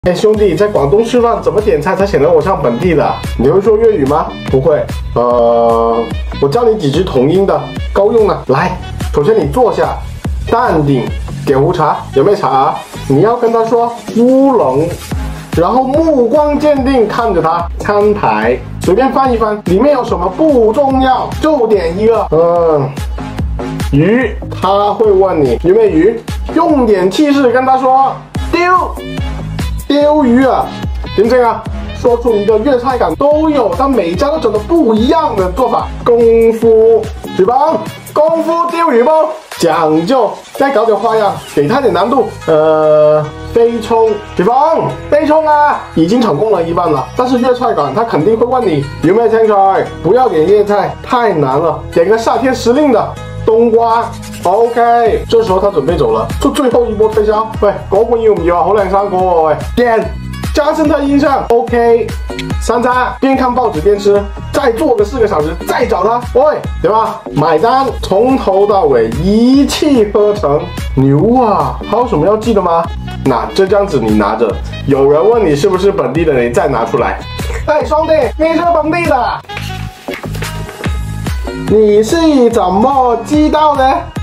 哎，兄弟，在广东吃饭怎么点菜才显得我像本地的？你会说粤语吗？不会。我教你几句同音的，够用了。来，首先你坐下，淡定，点壶茶，有没有茶？你要跟他说乌龙，然后目光坚定看着他，餐牌随便翻一翻，里面有什么不重要，就点一个。鱼，他会问你有没有鱼，用点气势跟他说丢鱼啊，点这个，说出一个粤菜馆都有，但每家都走的不一样的做法。功夫，举棒，功夫丢鱼包，讲究，再搞点花样，给他点难度。飞冲，举棒，飞冲啊，已经成功了一半了。但是粤菜馆他肯定会问你有没有青菜，不要点粤菜，太难了，点个夏天时令的。冬瓜 ，OK， 這時候他準備走了，做最後一波推銷。喂，嗰盤要唔要啊？好靚生果喎，喂，點，加深他印象 ，OK。山楂，邊看報紙邊吃，再做個4個小時，再找他，喂，對吧？買單，從頭到尾一氣呵成，牛啊！還有什麼要記得嗎？那這張紙你拿着，有人問你是不是本地的，你再拿出來。哎，兄弟，你是本地的？你是怎麼知道的？